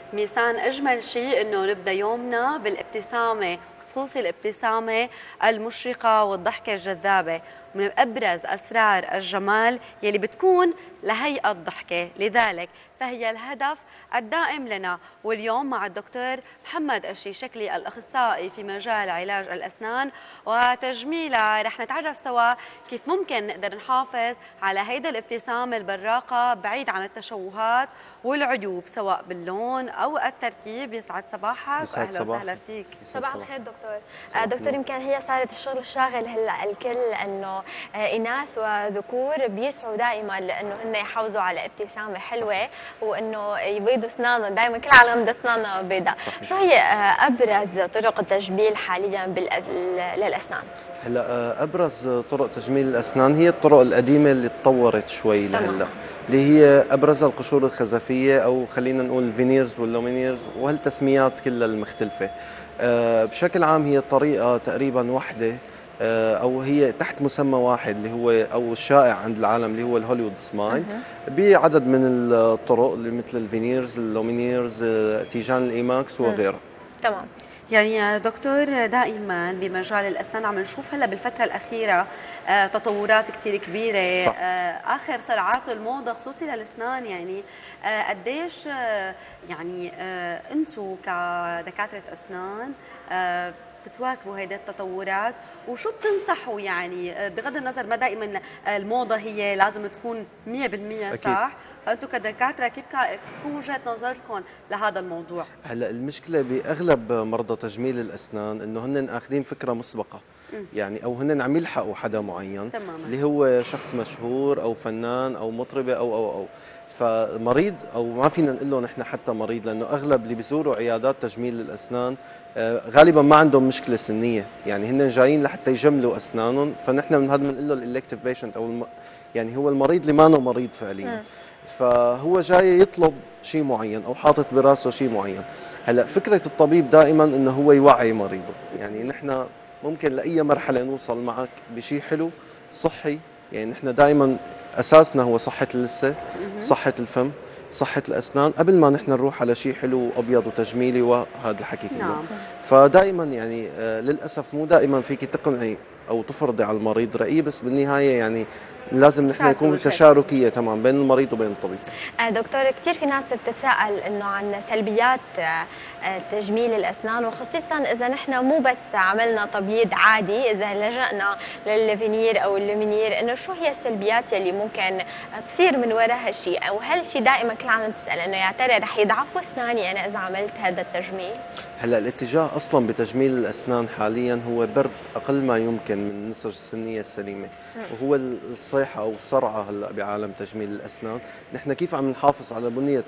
ميسان، أجمل شيء إنه نبدأ يومنا بالابتسامة، خصوصي الابتسامة المشرقة والضحكة الجذابة. من أبرز أسرار الجمال يلي بتكون لهيئة الضحكة، لذلك فهي الهدف الدائم لنا. واليوم مع الدكتور محمد الشيشكلي، الأخصائي في مجال علاج الأسنان وتجميلها، رح نتعرف سوا كيف ممكن نقدر نحافظ على هيدا الابتسامة البراقة بعيد عن التشوهات والعيوب سواء باللون أو التركيب. يسعد صباحك وأهلا وسهلا فيك. صباح الخير دكتور. دكتور، يمكن هي صارت الشغل الشاغل هلا الكل انه اناث وذكور بيسعوا دائما لانه هن يحافظوا على ابتسامه حلوه، وانه يبيضوا اسنانهم. دائما كل العالم بدها اسنانها بيضاء. شو هي ابرز طرق التجميل حاليا للاسنان؟ هلا ابرز طرق تجميل الاسنان هي الطرق القديمه اللي تطورت شوي لهلا، اللي هي ابرزها القشور الخزفيه، او خلينا نقول الفينيرز واللومينيرز وهالتسميات كلها المختلفه. بشكل عام هي طريقه تقريبا واحده، او هي تحت مسمى واحد اللي هو او الشائع عند العالم اللي هو الهوليوود سمايل، بعدد من الطرق اللي مثل الفينيرز، اللومينيرز، تيجان الايماكس وغيرها. تمام. يعني دكتور، دائما بمجال الاسنان عم نشوف هلا بالفتره الاخيره تطورات كثير كبيره. صح. اخر صراعات الموضه خصوصي للاسنان، يعني قديش يعني انتم كدكاتره اسنان بتواكبوا هيدي التطورات، وشو بتنصحوا؟ يعني بغض النظر ما دائما الموضه هي لازم تكون 100% صح، فانتم كدكاتره كيف تكون وجهه نظركم لهذا الموضوع؟ هلا المشكله باغلب مرضى تجميل الاسنان انه هن اخذين فكره مسبقه، يعني او هن عم يلحقوا حدا معين تماما، اللي هو شخص مشهور او فنان او مطربه او فمريض، او ما فينا نقول له نحن حتى مريض، لانه اغلب اللي بيزوروا عيادات تجميل الاسنان غالبا ما عندهم مشكله سنيه، يعني هن جايين لحتى يجملوا اسنانهم، فنحن من هذا بنقول له الالكتيف بيشنت، او يعني هو المريض اللي ما هو مريض فعليا. فهو جاي يطلب شيء معين او حاطط براسه شيء معين. هلا فكره الطبيب دائما انه هو يوعي مريضه، يعني نحن ممكن لاي مرحله نوصل معك بشيء حلو صحي، يعني نحن دائما اساسنا هو صحه اللثه، صحه الفم، صحه الاسنان، قبل ما نحن نروح على شيء حلو ابيض وتجميلي وهذا الحكي كله. نعم. فدائما يعني للاسف مو دائما فيك تقنعي او تفرضي على المريض راي، بس بالنهايه يعني لازم نحن نكون تشاركيه تمام بين المريض وبين الطبيب. دكتور، كثير في ناس بتتساءل انه عن سلبيات تجميل الاسنان، وخصوصا اذا نحن مو بس عملنا تبييض عادي، اذا لجأنا للفينير او اللومينير، انه شو هي السلبيات يلي ممكن تصير من وراء هالشيء؟ وهل شيء دائما كل العالم تسال انه يا ترى رح يضعفوا اسناني انا اذا عملت هذا التجميل؟ هلا الاتجاه اصلا بتجميل الاسنان حاليا هو برد اقل ما يمكن من النسج السنيه السليمه، وهو الصيحه او الصرعه هلا بعالم تجميل الاسنان. نحن كيف عم نحافظ على بنيه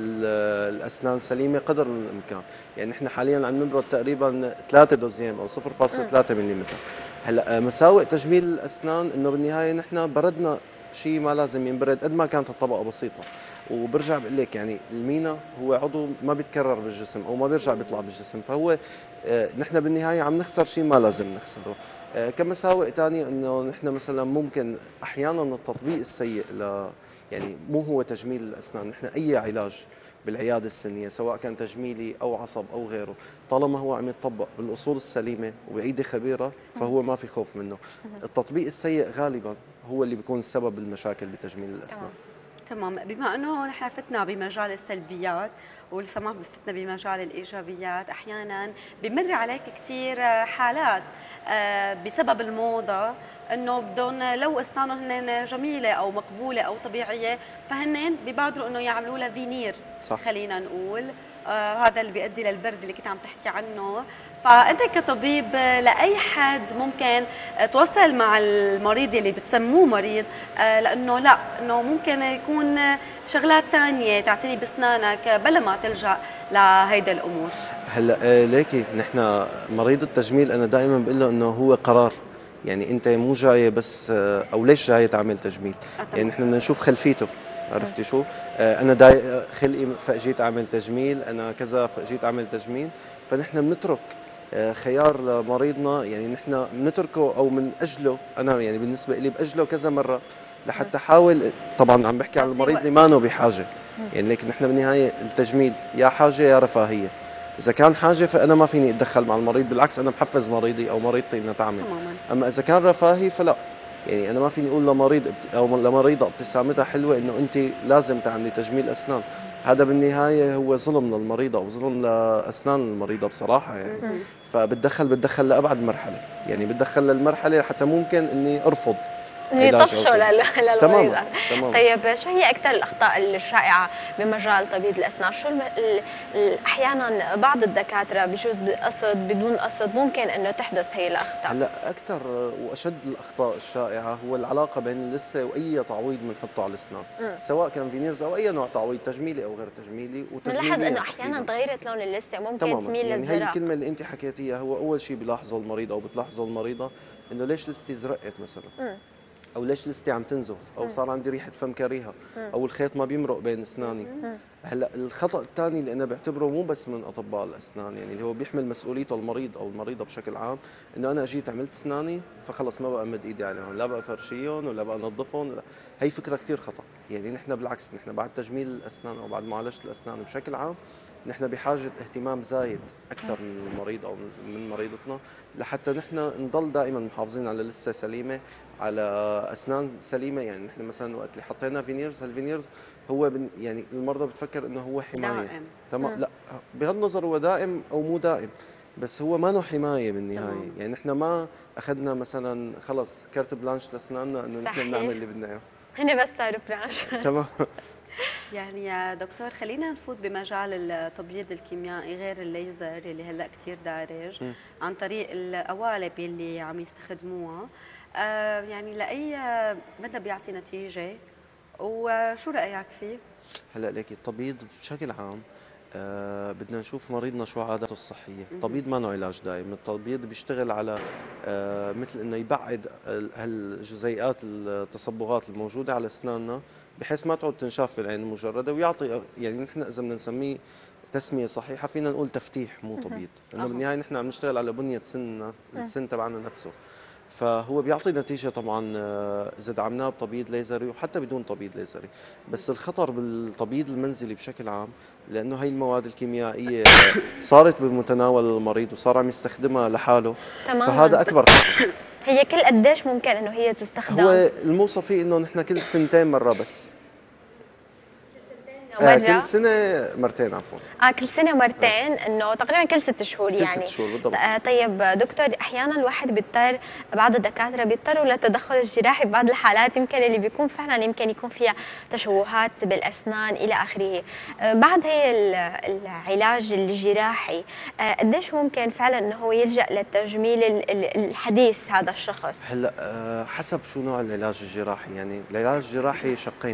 الاسنان سليمه قدر الامكان؟ يعني نحن حاليا عم نبرد تقريبا 3 دوزيام او 0.3 ملم. هلا مساوئ تجميل الاسنان انه بالنهايه نحن بردنا شيء ما لازم ينبرد قد ما كانت الطبقه بسيطه، وبرجع بقول لك يعني المينا هو عضو ما بيتكرر بالجسم او ما بيرجع بيطلع بالجسم، فهو نحن بالنهايه عم نخسر شيء ما لازم نخسره. كمساوئ ثانيه انه نحن مثلا ممكن احيانا التطبيق السيء يعني مو هو تجميل الاسنان، نحن اي علاج بالعياده السنيه سواء كان تجميلي او عصب او غيره، طالما هو عم يطبق بالاصول السليمه وبايدي خبيره فهو ما في خوف منه. التطبيق السيء غالبا هو اللي بيكون سبب المشاكل بتجميل الاسنان. تمام. بما انه نحن فتنا بمجال السلبيات ولسه ما فتنا بمجال الايجابيات، احيانا بمر عليك كثير حالات بسبب الموضه انه بدهم لو اسنانهم هن جميله او مقبوله او طبيعيه، فهن بيبادروا انه يعملوا لها فينير. صح. خلينا نقول هذا اللي بيؤدي للبرد اللي كنت عم تحكي عنه. فانت كطبيب لاي حد ممكن توصل مع المريض اللي بتسموه مريض لانه لا، انه ممكن يكون شغلات ثانيه تعتني باسنانك بلا ما تلجا لهيدا الامور؟ هلا ليكي نحن مريض التجميل انا دائما بقول له انه هو قرار، يعني انت مو جاي بس او ليش جاي تعمل تجميل، يعني نحن بدنا نشوف خلفيته، عرفتي شو؟ انا ضايق خلقي فاجيت اعمل تجميل، انا كذا فاجيت اعمل تجميل، فنحن بنترك خيار لمريضنا، يعني نحن بنتركه او من اجله، انا يعني بالنسبه لي باجله كذا مره لحتى احاول، طبعا عم بحكي عن المريض اللي ما له بحاجه، يعني لكن نحن بالنهايه التجميل يا حاجه يا رفاهيه. اذا كان حاجه فانا ما فيني اتدخل مع المريض، بالعكس انا بحفز مريضي او مريضتي انها تعمل. تماما. اما اذا كان رفاهي فلا، يعني انا ما فيني اقول لمريض او لمريضه ابتسامتها حلوه انه انت لازم تعملي تجميل اسنان. هذا بالنهايه هو ظلم للمريضه وظلم لاسنان المريضه بصراحه يعني. بتدخل لابعد مرحله، يعني بتدخل للمرحله حتى ممكن اني ارفض يطفشوا للمريض. تماما. طيب شو هي اكثر الاخطاء الشائعه بمجال تبييض الاسنان؟ شو احيانا بعض الدكاتره بجوز بقصد بدون قصد ممكن انه تحدث هي الاخطاء؟ هلا اكثر واشد الاخطاء الشائعه هو العلاقه بين اللثه واي تعويض بنحطه على الاسنان، سواء كان فينيرز او اي نوع تعويض تجميلي او غير تجميلي. بنلاحظ انه احيانا تغيرت لون اللثه ممكن تميل يعني للزرق. هي الكلمه اللي انت حكيتيها هو اول شيء بيلاحظه المريض او بتلاحظه المريضه، انه ليش لثتي زرقت مثلا، او ليش لثتي عم تنزف، او صار عندي ريحه فم كريهه، او الخيط ما بيمرق بين اسناني. هلا الخطا الثاني اللي انا بعتبره مو بس من اطباء الاسنان، يعني اللي هو بيحمل مسؤوليته المريض او المريضه بشكل عام، انه انا اجيت عملت اسناني فخلص ما بقى امد ايدي عليهم، لا بقى فرشيهم ولا بقى انظفهم ولا. هي فكره كثير خطا. يعني نحن بالعكس، نحن بعد تجميل الاسنان او بعد معالجه الاسنان بشكل عام نحن بحاجه اهتمام زايد اكثر من المريض او من مريضتنا، لحتى نحن نضل دائما محافظين على لثه سليمه، على اسنان سليمه. يعني نحن مثلا وقت اللي حطينا فينيرز، هالفينيرز هو يعني المرضى بتفكر انه هو حمايه دائم. تمام. لا، بغض النظر هو دائم او مو دائم، بس هو ما له حمايه بالنهايه. يعني نحن ما اخذنا مثلا خلص كارت بلانش لاسناننا انه نحن نعمل اللي بدنا اياه. هن بس صاروا بلانش. تمام. يعني يا دكتور خلينا نفوت بمجال التبييض الكيميائي غير الليزر اللي هلا كثير دارج عن طريق القوالب اللي عم يستخدموها. يعني لاي مدى بيعطي نتيجه وشو رايك فيه؟ هلا ليك التبييض بشكل عام بدنا نشوف مريضنا شو عاداته الصحيه. التبييض ما له علاج دائم، التبييض بيشتغل على مثل انه يبعد هالجزيئات التصبغات الموجوده على اسناننا بحيث ما تعود تنشاف في العين المجرده، ويعطي يعني نحن اذا بدنا نسميه تسميه صحيحه فينا نقول تفتيح مو تبييض، لانه بالنهايه نحن عم نشتغل على بنيه سننا، السن تبعنا نفسه. فهو بيعطي نتيجه طبعا اذا دعمناه بتبييض ليزري وحتى بدون تبييض ليزري. بس الخطر بالتبييض المنزلي بشكل عام لانه هي المواد الكيميائيه صارت بمتناول المريض وصار عم يستخدمها لحاله. تماما. فهذا اكبر خطر. هي كل قديش ممكن انه هي تستخدم؟ هو الموصى فيه انه نحن كل سنتين مره بس. كل سنة مرتين عفوا. كل سنة مرتين، انه تقريبا كل 6 شهور يعني. كل 6 شهور بالضبط. طيب دكتور، احيانا الواحد بيضطر، بعض الدكاترة بيضطروا للتدخل الجراحي ببعض الحالات يمكن اللي بيكون فعلا يمكن يكون فيها تشوهات بالاسنان الى اخره. بعد هي العلاج الجراحي قديش ممكن فعلا انه هو يلجأ للتجميل الحديث هذا الشخص؟ هلا حسب شو نوع العلاج الجراحي. يعني العلاج الجراحي شقين.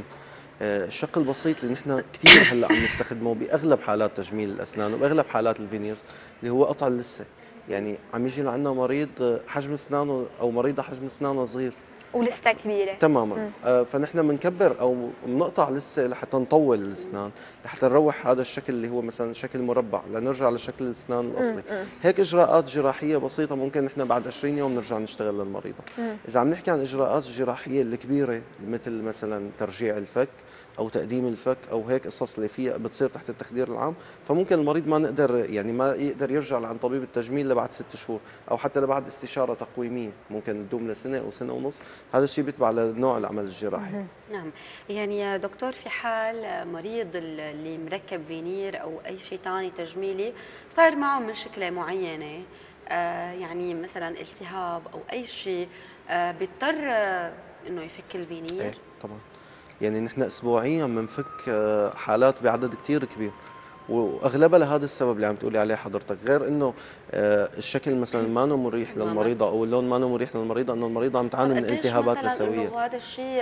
الشق البسيط اللي نحن كثير هلا عم نستخدمه باغلب حالات تجميل الاسنان وباغلب حالات الفينيرز اللي هو قطع اللثه. يعني عم يجي لعنا مريض حجم اسنانه او مريضه حجم اسنانها صغير ولسه كبيره تماما. فنحن بنكبر او بنقطع لسه لحتى نطول الاسنان، لحتى نروح هذا الشكل اللي هو مثلا شكل مربع لنرجع لشكل الاسنان الاصلي. هيك اجراءات جراحيه بسيطه ممكن نحن بعد 20 يوم نرجع نشتغل للمريضه. اذا عم نحكي عن اجراءات الجراحيه الكبيره مثل مثلا ترجيع الفك او تقديم الفك او هيك قصص اللي فيها بتصير تحت التخدير العام، فممكن المريض ما نقدر يعني ما يقدر يرجع لعند طبيب التجميل لبعد 6 شهور او حتى لبعد استشاره تقويميه ممكن تدوم لسنه او سنه ونص. هذا الشيء بيتبع لنوع العمل الجراحي. نعم. يعني يا دكتور في حال مريض اللي مركب فينير او اي شيء ثاني تجميلي صار معه مشكله معينه، يعني مثلا التهاب او اي شيء، بيضطر انه يفك الفينير؟ ايه طبعا. يعني نحن اسبوعيا بنفك حالات بعدد كثير كبير، واغلبها لهذا السبب اللي عم تقولي عليه حضرتك. غير انه الشكل مثلا ما انه مريح للمريضه او اللون ما انه مريح للمريضه، انه المريضه عم تعاني من التهابات لثويه. وهذا الشيء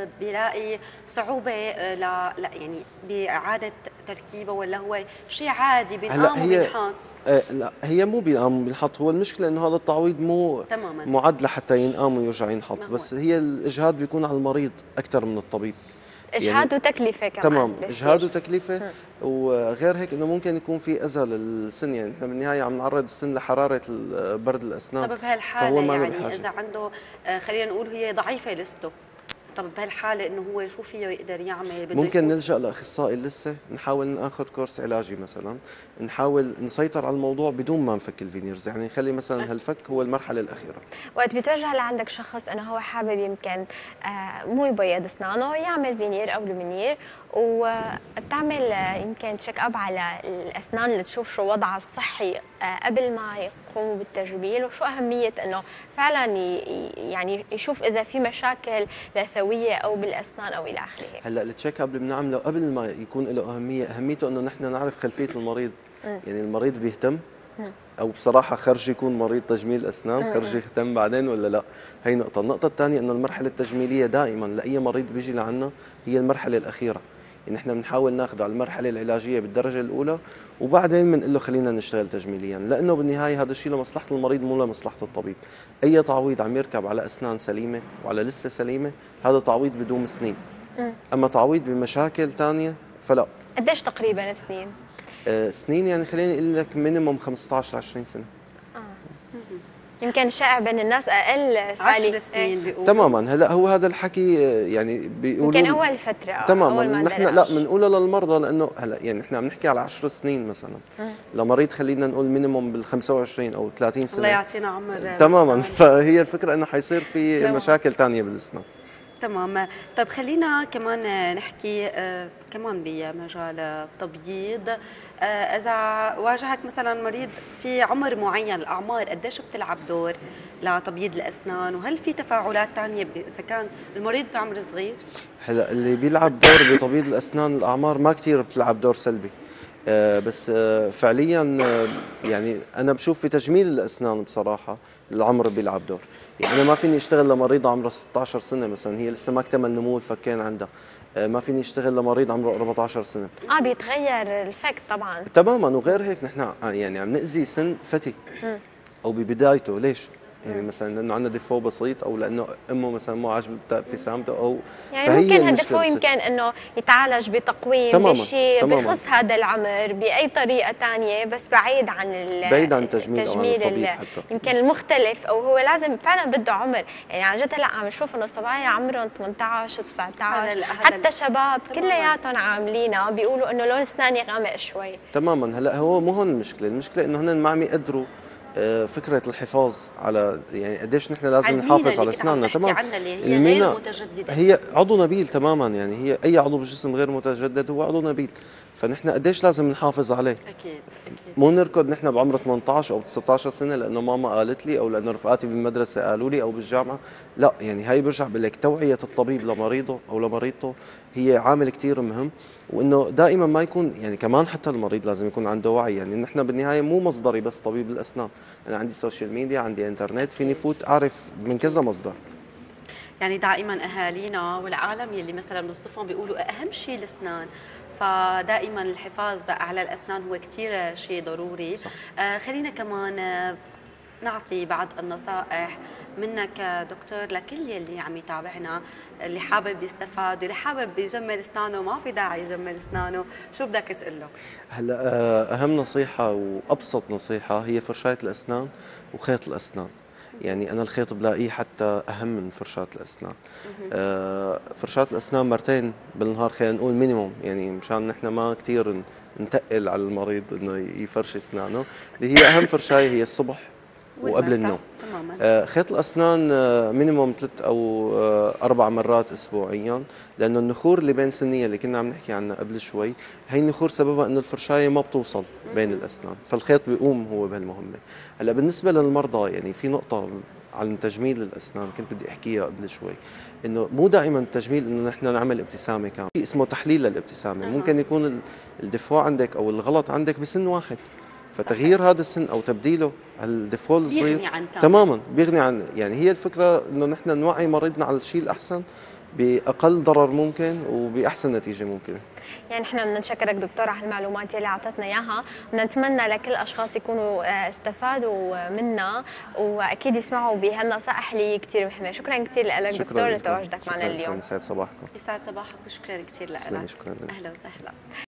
بيلاقي صعوبه لا يعني باعاده تركيبه، ولا هو شيء عادي بينقام وبينحط؟ لا، هي مو بينقام وبينحط. هو المشكله انه هذا التعويض مو تماما معد لحتى ينقام ويرجع ينحط، بس هي الاجهاد بيكون على المريض اكثر من الطبيب. اجهاد وتكلفه كمان. تمام، اجهاد وتكلفه. وغير هيك انه ممكن يكون في اذى للسن. يعني نحن بالنهايه عم نعرض السن لحراره برد الاسنان. طب بهالحاله يعني اذا عنده خلينا نقول هي ضعيفه لسته، طب بهالحاله انه هو شو فيه يقدر يعمل؟ ممكن نلجأ لاخصائي اللثه، نحاول ناخذ كورس علاجي مثلا، نحاول نسيطر على الموضوع بدون ما نفك الفينيرز، يعني نخلي مثلا هالفك هو المرحله الاخيره. وقت بيتوجه لعندك شخص انه هو حابب يمكن مو يبيض اسنانه، يعمل فينير او لومينير، وبتعمل يمكن تشيك اب على الاسنان لتشوف شو وضعها الصحي قبل ما يقوموا بالتجميل، وشو اهميه انه فعلا يعني يشوف اذا في مشاكل لثويه او بالاسنان او الى اخره. هلا التشيك اب اللي بنعمله قبل ما يكون له اهميته انه نحن نعرف خلفيه المريض. يعني المريض بيهتم او بصراحه خرج يكون مريض تجميل اسنان، خرج يهتم بعدين ولا لا. هي نقطه. النقطه الثانيه انه المرحله التجميليه دائما لاي مريض بيجي لعنا هي المرحله الاخيره. يعني نحن بنحاول ناخذه على المرحله العلاجيه بالدرجه الاولى، وبعدين بنقول له خلينا نشتغل تجميليا، لانه بالنهايه هذا الشيء لمصلحه المريض مو لمصلحه الطبيب. اي تعويض عم يركب على اسنان سليمه وعلى لسه سليمه هذا تعويض بدوم سنين. اما تعويض بمشاكل ثانيه فلا. قديش تقريبا سنين؟ سنين يعني خليني اقول لك مينيموم 15 20 سنه. يمكن شائع بين الناس اقل 10 سنين بيقولوا. تماما. هلا هو هذا الحكي يعني بيقولوا يمكن اول فتره. تماما. نحن لا بنقولها للمرضى، لانه هلا يعني نحن عم نحكي على 10 سنين مثلا. لمريض خلينا نقول مينيموم بال 25 او 30 سنه. الله يعطينا عمر. تماما. فهي الفكره انه حيصير في مشاكل ثانيه بالاسنان. تمام. طيب خلينا كمان نحكي كمان بمجال التبييض. إذا واجهك مثلا مريض في عمر معين، الأعمار قديش بتلعب دور لتبييض الأسنان؟ وهل في تفاعلات ثانية إذا كان المريض بعمر صغير؟ هلا اللي بيلعب دور بتبييض الأسنان الأعمار ما كثير بتلعب دور سلبي. بس فعليا يعني أنا بشوف في تجميل الأسنان بصراحة العمر بيلعب دور. يعني أنا ما فيني أشتغل لمريض عمره 16 سنة مثلا، هي لسه ما اكتمل نمو الفكين عندها. ما فيني اشتغل لمريض عمره 14 سنه. بيتغير الفك طبعا. تماما. وغير هيك نحن يعني عم نأذي سن فتي او ببدايته. ليش؟ يعني مثلا لانه عندنا ديفو بسيط، او لانه امه مثلا مو عاجبها ابتسامته، او يعني ممكن هالديفو يمكن انه يتعالج بتقويم بشيء بخص هذا العمر باي طريقه ثانيه، بس بعيد عن التجميل يمكن المختلف، او هو لازم فعلا بده عمر. يعني عن جد هلا عم نشوف انه الصبايا عمرهم 18 19 حتى شباب كلياتهم عاملينها بيقولوا انه لون اسناني غامق شوي. تماما. هلا هو مو هون المشكله انه هن ما عم يقدروا فكرة الحفاظ على، يعني قديش نحن لازم نحافظ على اسناننا. تمام. المينا غير متجددة، هي عضو نبيل تماما. يعني هي اي عضو بالجسم غير متجدد هو عضو نبيل، فنحن قديش لازم نحافظ عليه. اكيد. مو نركض نحن بعمر 18 او 19 سنه لانه ماما قالت لي، او لانه رفقاتي بالمدرسه قالوا لي، او بالجامعه. لا، يعني هي برجع بقول لك توعيه الطبيب لمريضه او لمريضته هي عامل كثير مهم، وانه دائما ما يكون يعني كمان حتى المريض لازم يكون عنده وعي. يعني نحن بالنهايه مو مصدري بس طبيب الاسنان، انا عندي سوشيال ميديا، عندي انترنت، فيني فوت اعرف من كذا مصدر. يعني دائما اهالينا والعالم يلي مثلا بنصطفهم بيقولوا اهم شيء الاسنان، فدائما الحفاظ على الاسنان هو كثير شيء ضروري. خلينا كمان نعطي بعض النصائح منك دكتور لكل يلي عم يتابعنا، اللي حابب يستفاد، اللي حابب يجمل اسنانه ما في داعي يجمل اسنانه، شو بدك تقول له؟ هلا اهم نصيحه وابسط نصيحه هي فرشاة الاسنان وخيط الاسنان. يعني انا الخيط بلاقيه حتى اهم من فرشاة الاسنان. فرشاة الاسنان مرتين بالنهار خلينا نقول مينيموم، يعني مشان نحن ما كثير نتقل على المريض انه يفرش اسنانه. اللي هي اهم فرشايه هي الصبح وقبل النوم. خيط الاسنان مينيموم 3 أو 4 مرات اسبوعيا، لانه النخور اللي بين سنيه اللي كنا عم نحكي عنها قبل شوي، هي النخور سببها انه الفرشايه ما بتوصل بين الاسنان، فالخيط بيقوم هو بهالمهمه. هلا بالنسبه للمرضى يعني في نقطه عن تجميل الاسنان كنت بدي احكيها قبل شوي، انه مو دائما التجميل انه نحن نعمل ابتسامه كامله، في اسمه تحليل للابتسامه. ممكن يكون الدفوع عندك او الغلط عندك بسن واحد، فتغيير هذا السن او تبديله الديفول الصغير تماما بيغني عن، يعني هي الفكره انه نحن نوعي مريضنا على الشيء الاحسن باقل ضرر ممكن وباحسن نتيجه ممكنه. يعني نحن بدنا نشكرك دكتور على المعلومات اللي اعطتنا اياها، ونتمنى لكل الاشخاص يكونوا استفادوا منا واكيد يسمعوا بهالنصائح اللي كثير مهمه. شكرا كثير لك دكتور لتواجدك معنا اليوم. يسعد صباحكم. يسعد صباحك وشكرا كثير لك. شكرا. اهلا وسهلا.